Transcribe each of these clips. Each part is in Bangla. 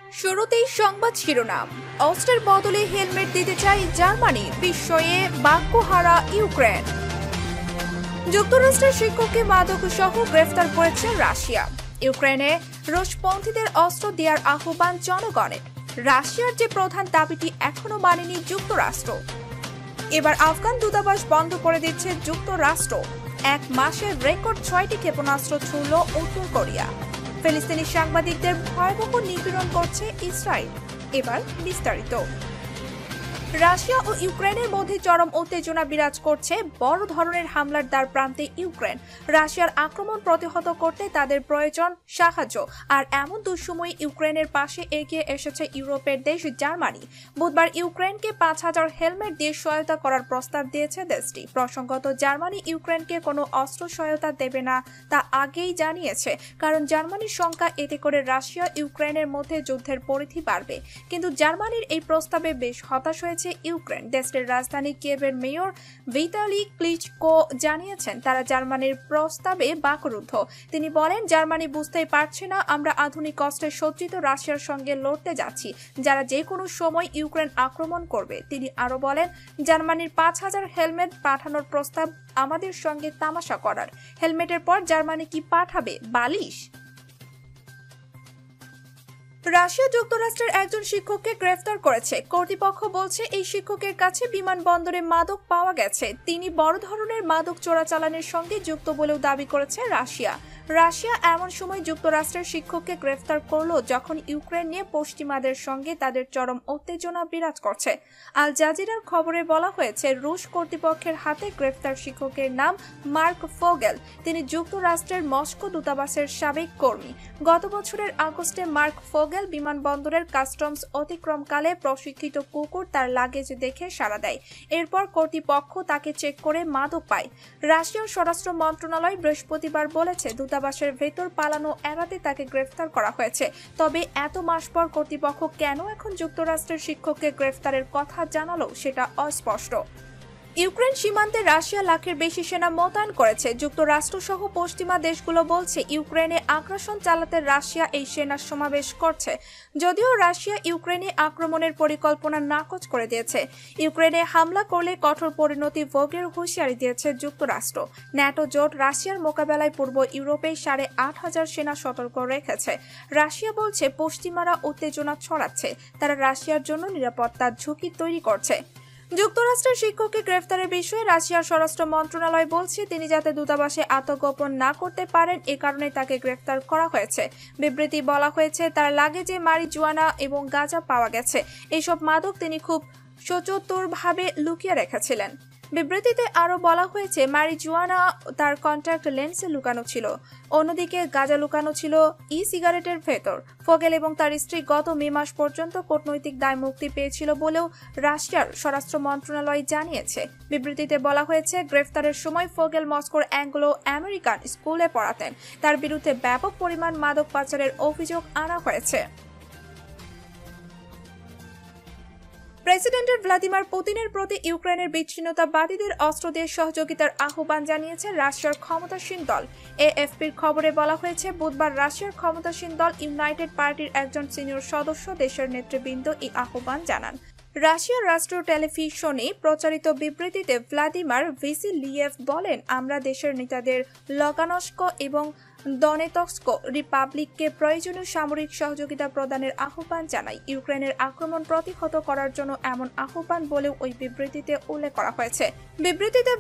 শুরুতেই সংবাদ শিরোনাম। অস্ত্রের বদলে হেলমেট দিতে চাই জার্মানি, বিস্ময়ে বাক্যহারা ইউক্রেন। যুক্তরাষ্ট্রের শিক্ষককে মাদক সহ গ্রেফতার করেছে রাশিয়া। ইউক্রেনে রুশপন্থীদের অস্ত্র দেওয়ার আহ্বান জনগণের। রাশিয়ার যে প্রধান দাবিটি এখনো মানেনি যুক্তরাষ্ট্র। এবার আফগান দূতাবাস বন্ধ করে দিচ্ছে যুক্তরাষ্ট্র। এক মাসের রেকর্ড 6টি ক্ষেপণাস্ত্র ছুড়ল উত্তর কোরিয়া। ফিলিস্তিনি সাংবাদিকদের ভয়াবহ নিপীড়ন করছে ইসরায়েল। এবার বিস্তারিত। রাশিয়া ও ইউক্রেনের মধ্যে চরম উত্তেজনা বিরাজ করছে। বড় ধরনের হামলার দ্বার প্রান্তে ইউক্রেন। রাশিয়ার আক্রমণ প্রতিহত করতে তাদের প্রয়োজন সাহায্য, আর এমন দুঃসময়ে ইউক্রেনের পাশে এগিয়ে এসেছে ইউরোপের দেশ জার্মানি। বুধবার ইউক্রেনকে 5000 হেলমেট দিয়ে সহায়তা করার প্রস্তাব দিয়েছে দেশটি। প্রসঙ্গত, জার্মানি ইউক্রেনকে কোনো অস্ত্র সহায়তা দেবে না তা আগেই জানিয়েছে, কারণ জার্মানির সংখ্যা এতে করে রাশিয়া ইউক্রেনের মধ্যে যুদ্ধের পরিধি বাড়বে। কিন্তু জার্মানির এই প্রস্তাবে বেশ হতাশ হয়েছে ইউক্রেন। দেশটির রাজধানী কিয়েভের মেয়র ভিটালি ক্লিচকো জানিয়েছেন তারা জার্মানির প্রস্তাবে বাকরুদ্ধ। তিনি বলেন, জার্মানি বুঝতেই পারছে না আমরা আধুনিক অস্ত্রে সজ্জিত রাশিয়ার সঙ্গে লড়তে যাচ্ছি, যারা যে কোনো সময় ইউক্রেন আক্রমণ করবে। তিনি আরো বলেন, জার্মানির 5000 হেলমেট পাঠানোর প্রস্তাব আমাদের সঙ্গে তামাশা করার। হেলমেটের পর জার্মানি কি পাঠাবে? বালিশ? রাশিয়া যুক্তরাষ্ট্রের একজন শিক্ষককে গ্রেফতার করেছে। কর্তৃপক্ষ বলছে এই শিক্ষকের কাছে বিমানবন্দরে মাদক পাওয়া গেছে। তিনি বড় ধরনের মাদক চোরাচালানের সঙ্গে যুক্ত বলেও দাবি করেছে রাশিয়া। রাশিয়া এমন সময় যুক্তরাষ্ট্রের শিক্ষককে গ্রেফতার করল যখন ইউক্রেন নিয়ে পশ্চিমাদের সঙ্গে তাদের চরম উত্তেজনা বিরাজ করছে। আল জাজিরার খবরে বলা হয়েছে, রুশ কর্তৃপক্ষের হাতে গ্রেফতার শিক্ষকের নাম মার্ক ফোগেল। তিনি যুক্তরাষ্ট্রের মস্কো দূতাবাসের সাবেক কর্মী। গত বছরের আগস্টে মার্ক ফোগেল বিমানবন্দরের কাস্টমস অতিক্রমকালে প্রশিক্ষিত কুকুর তার লাগেজ দেখে সাড়া দেয়। এরপর কর্তৃপক্ষ তাকে চেক করে মাদক পায়। রাশিয়ার স্বরাষ্ট্র মন্ত্রণালয় বৃহস্পতিবার বলেছে দূতাবাসের ভেতর পালানো এড়াতে তাকে গ্রেফতার করা হয়েছে। তবে এত মাস পর কর্তৃপক্ষ কেন এখন যুক্তরাষ্ট্রের শিক্ষককে গ্রেফতারের কথা জানালো সেটা অস্পষ্ট। ইউক্রেন সীমান্তে রাশিয়া লাখের বেশি সেনা মোতায়েন করেছে। যুক্তরাষ্ট্র সহ পশ্চিমা দেশগুলো বলছে ইউক্রেনে আগ্রাসন চালাতে রাশিয়া এই সেনা সমাবেশ করছে। যদিও রাশিয়া ইউক্রেনে আক্রমণের পরিকল্পনা নাকচ করে দিয়েছে। ইউক্রেনে হামলা করলে কঠোর পরিণতি ভোগের হুঁশিয়ারি দিয়েছে যুক্তরাষ্ট্র। ন্যাটো জোট রাশিয়ার মোকাবেলায় পূর্ব ইউরোপে 8500 সেনা সতর্ক রেখেছে। রাশিয়া বলছে পশ্চিমারা উত্তেজনা ছড়াচ্ছে, তারা রাশিয়ার জন্য নিরাপত্তার ঝুঁকি তৈরি করছে। যুক্তরাষ্ট্রের শিক্ষককে গ্রেফতারের বিষয়ে রাশিয়ার স্বরাষ্ট্র মন্ত্রণালয় বলছে তিনি যাতে দূতাবাসে আত্মগোপন না করতে পারেন এ কারণে তাকে গ্রেফতার করা হয়েছে। বিবৃতি বলা হয়েছে, তার লাগেজে মারিজুয়ানা এবং গাঁজা পাওয়া গেছে। এইসব মাদক তিনি খুব সচতুরভাবে লুকিয়ে রেখেছিলেন। বিবৃতিতে আরও বলা হয়েছে, মারিজুয়ানা তার কন্ট্যাক্ট লেন্সে লুকানো ছিল, অন্যদিকে গাঁজা লুকানো ছিল সিগারেটের ভেতর। ফোগেল এবং তার স্ত্রী গত মে মাস পর্যন্ত কূটনৈতিক দায় মুক্তি পেয়েছিল বলেও রাশিয়ার স্বরাষ্ট্র মন্ত্রণালয় জানিয়েছে। বিবৃতিতে বলা হয়েছে, গ্রেফতারের সময় ফোগেল মস্কোর অ্যাংলো আমেরিকান স্কুলে পড়াতেন। তার বিরুদ্ধে ব্যাপক পরিমাণ মাদক পাচারের অভিযোগ আনা হয়েছে। প্রেসিডেন্ট ভ্লাদিমির পুতিনের প্রতি ইউক্রেনের বিচ্ছিন্নতাবাদীদের অস্ত্র দিয়ে সহযোগিতার আহ্বান জানিয়েছে রাশিয়ার ক্ষমতাসীন দল। এএফপির খবরে বলা হয়েছে, বুধবার রাশিয়ার ক্ষমতাসীন দল ইউনাইটেড পার্টির একজন সিনিয়র সদস্য দেশের নেতৃবৃন্দ এই আহ্বান জানান। রাশিয়ার রাষ্ট্রীয় টেলিভিশনে প্রচারিত বিবৃতিতে ভ্লাদিমির ভ্যাসিলিয়েভ বলেন, আমরা দেশের নেতাদের লুগানস্ক এবং দনেতস্ক রিপাবলিককে প্রয়োজনীয় সামরিক সহযোগিতা প্রদানের আহ্বান জানাই। ইউক্রেনের আক্রমণ প্রতিহত করার জন্য এমন আহ্বান বলেও ওই বিবৃতিতে উল্লেখ করা হয়েছে। বিবৃতিতে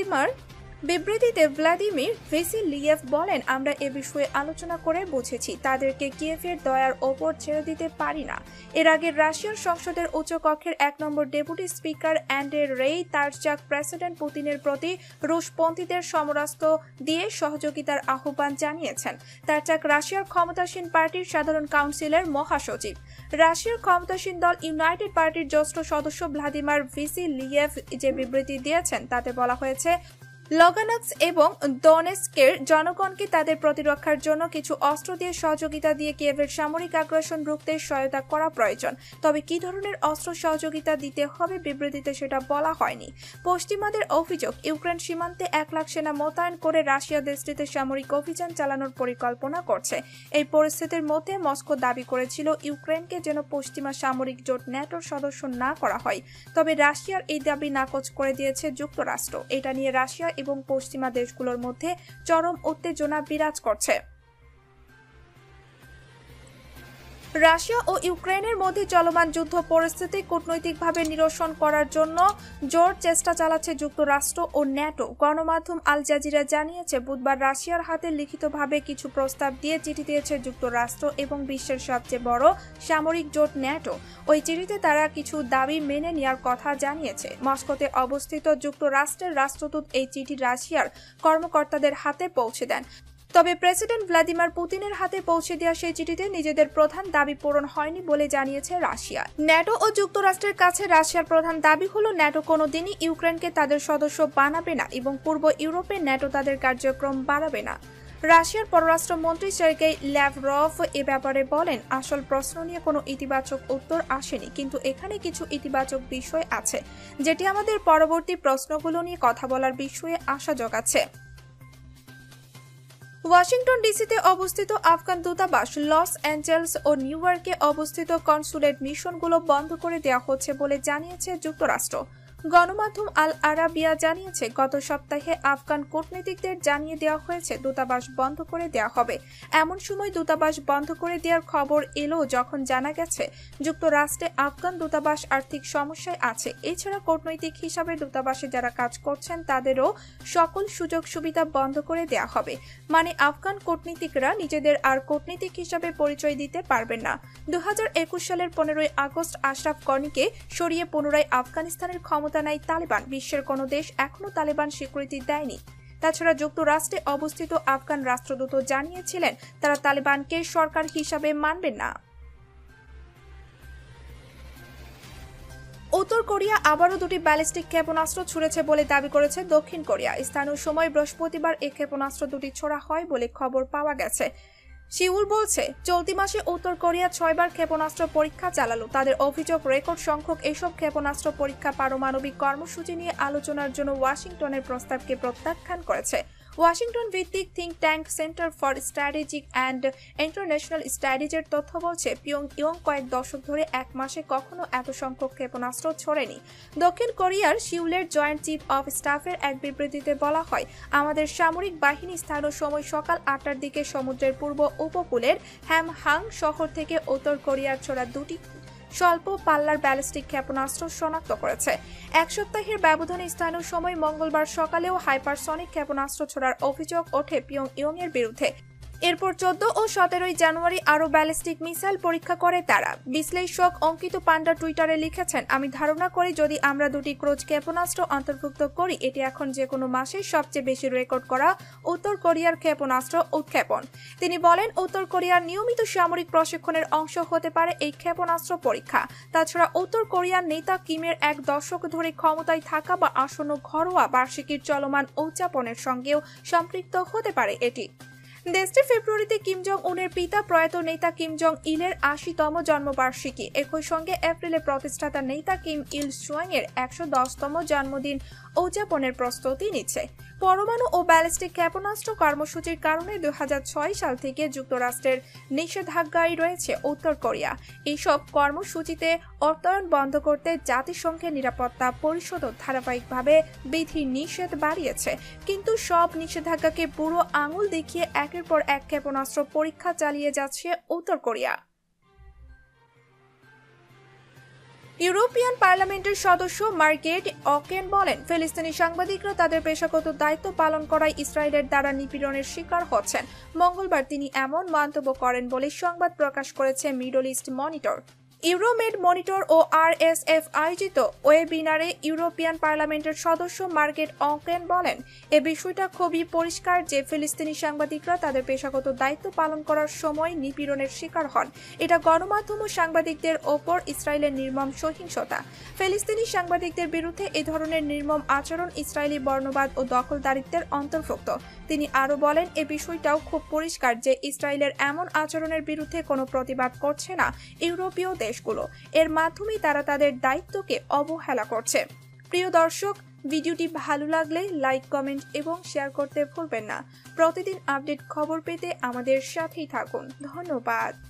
ভ্লাদিমির ভ্যাসিলিয়েভ বলেন, আমরা এ বিষয়ে আলোচনা করে বুঝেছি তাদেরকে কিয়েভের দয়ার ওপর ছেড়ে দিতে পারি না। এর আগে রাশিয়ার সংসদের উচ্চকক্ষের 1 নম্বর deputy speaker Andrei Turchak president পুতিনের প্রতি রুশপন্থীদের সমরাস্ত্র দিয়ে সহযোগিতার আহ্বান জানিয়েছেন। তারচাক রাশিয়ার ক্ষমতাসীন পার্টির সাধারণ কাউন্সিলের মহাসচিব। রাশিয়ার ক্ষমতাসীন দল ইউনাইটেড পার্টির জ্যেষ্ঠ সদস্য ভ্লাদিমির ভ্যাসিলিয়েভ যে বিবৃতি দিয়েছেন তাতে বলা হয়েছে, লগানাক্স এবং দনেস্কের জনগণকে তাদের প্রতিরক্ষার জন্য কিছু অস্ত্র দিয়ে সহযোগিতা দিয়ে কিয়েভের সামরিক আগ্রাসন রুখতে সহায়তা করা প্রয়োজন। তবে কি ধরনের অস্ত্র সহযোগিতা দিতে হবে বিবৃতিতে সেটা বলা হয়নি। পশ্চিমাদের অভিযোগ, ইউক্রেন সীমান্তে 1 লাখ সেনা মোতায়েন করে রাশিয়া দেশটিতে সামরিক অভিযান চালানোর পরিকল্পনা করছে। এই পরিস্থিতির মধ্যে মস্কো দাবি করেছিল ইউক্রেনকে যেন পশ্চিমা সামরিক জোট ন্যাটোর সদস্য না করা হয়। তবে রাশিয়ার এই দাবি নাকচ করে দিয়েছে যুক্তরাষ্ট্র। এটা নিয়ে রাশিয়া এবং পশ্চিমা দেশগুলোর মধ্যে চরম উত্তেজনা বিরাজ করছে। রাশিয়া ও ইউক্রেনের মধ্যে চলমান যুদ্ধ পরিস্থিতি কূটনৈতিকভাবে নিরসন করার জন্য জোর চেষ্টা চালাচ্ছে যুক্তরাষ্ট্র ও ন্যাটো। গণমাধ্যম আল জাজিরা জানিয়েছে, বুধবার রাশিয়ার হাতে লিখিতভাবে কিছু প্রস্তাব দিয়ে চিঠি দিয়েছে যুক্তরাষ্ট্র এবং বিশ্বের সবচেয়ে বড় সামরিক জোট ন্যাটো। ওই চিঠিতে তারা কিছু দাবি মেনে নেওয়ার কথা জানিয়েছে। মস্কোতে অবস্থিত যুক্তরাষ্ট্রের রাষ্ট্রদূত এই চিঠি রাশিয়ার কর্মকর্তাদের হাতে পৌঁছে দেন। তবে প্রেসিডেন্ট ভ্লাদিমির পুতিনের হাতে পৌঁছে দেওয়া সেই চিঠিতে নিজেদের প্রধান দাবি পূরণ হয়নি বলে জানিয়েছে রাশিয়া। ন্যাটো ও যুক্তরাষ্ট্রের কাছে রাশিয়ার প্রধান দাবি হলো ন্যাটো কোনোদিনই ইউক্রেনকে তাদের সদস্য বানাবে না এবং পূর্ব ইউরোপে ন্যাটো তাদের কার্যক্রম বাড়াবে না। রাশিয়ার পররাষ্ট্রমন্ত্রী সার্গেই ল্যাভরভ এ ব্যাপারে বলেন, আসল প্রশ্ন নিয়ে কোনো ইতিবাচক উত্তর আসেনি, কিন্তু এখানে কিছু ইতিবাচক বিষয় আছে যেটি আমাদের পরবর্তী প্রশ্নগুলো নিয়ে কথা বলার বিষয়ে আশা জোগাচ্ছে। ওয়াশিংটন ডিসিতে অবস্থিত আফগান দূতাবাস, লস অ্যাঞ্জেলস ও নিউ ইয়র্কে অবস্থিত কনসুলেট মিশনগুলো বন্ধ করে দেওয়া হচ্ছে বলে জানিয়েছে যুক্তরাষ্ট্র। গণমাধ্যম আল আরাবিয়া জানিয়েছে, গত সপ্তাহে আফগান কূটনীতিকদের জানিয়ে দেওয়া হয়েছে দূতাবাস বন্ধ করে দেওয়া হবে। এমন সময় দূতাবাস বন্ধ করে দেওয়ার খবর এলো যখন জানা গেছে যুক্তরাষ্ট্রে আফগান দূতাবাস আর্থিক সমস্যায় আছে। এছাড়া কূটনৈতিক হিসাবে দূতাবাসে যারা কাজ করছেন তাদেরও সকল সুযোগ সুবিধা বন্ধ করে দেওয়া হবে। মানে আফগান কূটনীতিকরা নিজেদের আর কূটনীতিক হিসাবে পরিচয় দিতে পারবেন না। 2021 সালের 15 আগস্ট আশরাফ গনিকে সরিয়ে পুনরায় আফগানিস্তানের ক্ষমতা নেয় তালেবান। বিশ্বের কোনো দেশ এখনো তালেবান স্বীকৃতি দেয়নি। তাছাড়া যুক্তরাষ্ট্রে অবস্থিত আফগান রাষ্ট্রদূত জানিয়েছিলেন তারা তালেবানকে সরকার হিসাবে মানবেন না। উত্তর কোরিয়া আবারও 2টি ব্যালিস্টিক ক্ষেপণাস্ত্র ছুড়েছে বলে দাবি করেছে দক্ষিণ কোরিয়া। স্থানীয় সময় বৃহস্পতিবার এই ক্ষেপণাস্ত্র 2টি ছোড়া হয় বলে খবর পাওয়া গেছে। সিউল বলছে, চলতি মাসে উত্তর কোরিয়া 6 বার ক্ষেপণাস্ত্র পরীক্ষা চালালো। তাদের অভিযোগ, রেকর্ড সংখ্যক এসব ক্ষেপণাস্ত্র পরীক্ষা পারমাণবিক কর্মসূচি নিয়ে আলোচনার জন্য ওয়াশিংটনের প্রস্তাবকে প্রত্যাখ্যান করেছে। ওয়াশিংটন ভিত্তিক think tank center for strategic and international স্টাডিজের তথ্য বলছে, পিয়ংইয়ং কয়েক দশক ধরে এক মাসে কখনো এত সংখ্যক ক্ষেপণাস্ত্র ছোড়েনি। দক্ষিণ কোরিয়ার সিউলের জয়েন্ট চিফ অফ স্টাফের এক বিবৃতিতে বলা হয়, আমাদের সামরিক বাহিনী স্থানীয় সময় সকাল 8টার দিকে সমুদ্রের পূর্ব উপকূলের হ্যামহাং শহর থেকে উত্তর কোরিয়ার ছোড়া 2টি স্বল্প পাল্লার ব্যালিস্টিক ক্ষেপণাস্ত্র শনাক্ত করেছে। এক সপ্তাহের ব্যবধানে স্থানীয় সময় মঙ্গলবার সকালেও হাইপারসনিক ক্ষেপণাস্ত্র ছোড়ার অভিযোগ ওঠে পিয়ংইয়ং এর বিরুদ্ধে। এরপর 14 ও 17 জানুয়ারি আরও ব্যালিস্টিক মিসাইল পরীক্ষা করে তারা। বিশ্লেষক অঙ্কিত পান্ডা টুইটারে লিখেছেন, আমি ধারণা করি যদি আমরা 2টি ক্রুজ ক্ষেপণাস্ত্র অন্তর্ভুক্ত করি, এটি এখন যে কোনো মাসে সবচেয়ে বেশি রেকর্ড করা উত্তর কোরিয়ার ক্ষেপণাস্ত্র উৎক্ষেপণ। তিনি বলেন, উত্তর কোরিয়ার নিয়মিত সামরিক প্রশিক্ষণের অংশ হতে পারে এই ক্ষেপণাস্ত্র পরীক্ষা। তাছাড়া উত্তর কোরিয়ার নেতা কিমের 1 দশক ধরে ক্ষমতায় থাকা বা আসন্ন ঘরোয়া বার্ষিকীর চলমান উদযাপনের সঙ্গেও সম্পৃক্ত হতে পারে এটি। দেশটি ফেব্রুয়ারিতে কিম জং উনের পিতা প্রয়াত নেতা কিম জং ইলের 80তম জন্মবার্ষিকী, একই সঙ্গে এপ্রিলে প্রতিষ্ঠাতা নেতা কিম ইল সুং এর 110তম জন্মদিন উদযাপনের প্রস্তুতি নিচ্ছে। পরমাণু ও ব্যালিস্টিক ক্ষেপণাস্ত্র কর্মসূচির কারণে 2006 সাল থেকে যুক্তরাষ্ট্রের নিষেধাজ্ঞায় রয়েছে উত্তর কোরিয়া। এইসব কর্মসূচিতে অর্থায়ন বন্ধ করতে জাতিসংঘের নিরাপত্তা পরিষদও ধারাবাহিকভাবে বিধি নিষেধ বাড়িয়েছে, কিন্তু সব নিষেধাজ্ঞাকে বুড়ো আঙুল দেখিয়ে একের পর এক ক্ষেপণাস্ত্র পরীক্ষা চালিয়ে যাচ্ছে উত্তর কোরিয়া। ইউরোপিয়ান পার্লামেন্টের সদস্য মার্গেট অকেন বলেন, ফিলিস্তিনি সাংবাদিকরা তাদের পেশাগত দায়িত্ব পালন করায় ইসরায়েলের দ্বারা নিপীড়নের শিকার হচ্ছেন। মঙ্গলবার তিনি এমন মন্তব্য করেন বলে সংবাদ প্রকাশ করেছে Middle East Monitor. Euromed monitor ও আরএসএফ আয়োজিত ওয়েবিনারে ইউরোপিয়ান পার্লামেন্টের সদস্য মার্গেট অকেন বলেন, এ বিষয়টা খুবই পরিষ্কার যে ফিলিস্তিনি সাংবাদিকরা তাদের পেশাগত দায়িত্ব পালন করার সময় নিপীড়নের শিকার হন। এটা গণমাধ্যম ও সাংবাদিকদের ওপর ইসরায়েলের নির্মম সহিংসতা। ফিলিস্তিনি সাংবাদিকদের বিরুদ্ধে এ ধরনের নির্মম আচরণ ইসরায়েলি বর্ণবাদ ও দখলদারিত্বের অন্তর্ভুক্ত। তিনি আরও বলেন, এ বিষয়টাও খুব পরিষ্কার যে ইসরায়েলের এমন আচরণের বিরুদ্ধে কোনো প্রতিবাদ করছে না ইউরোপীয় দেশগুলো। এর মাধ্যমেই তারা তাদের দায়িত্বকে অবহেলা করছে। প্রিয় দর্শক, ভিডিওটি ভালো লাগলে লাইক, কমেন্ট এবং শেয়ার করতে ভুলবেন না। প্রতিদিন আপডেট খবর পেতে আমাদের সাথেই থাকুন। ধন্যবাদ।